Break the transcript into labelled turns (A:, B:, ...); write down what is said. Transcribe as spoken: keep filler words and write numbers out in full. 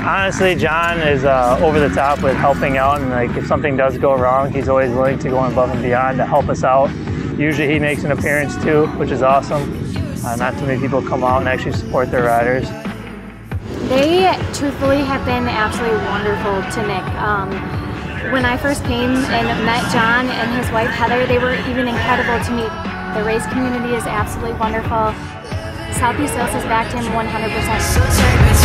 A: Honestly, John is uh, over the top with helping out, and like if something does go wrong, he's always willing to go above and beyond to help us out. Usually he makes an appearance too, which is awesome. Uh, not too many people come out and actually support their riders.
B: They truthfully have been absolutely wonderful to Nick. Um, when I first came and met John and his wife Heather, they were even incredible to me. The race community is absolutely wonderful. Southeast Sales has backed him one hundred percent.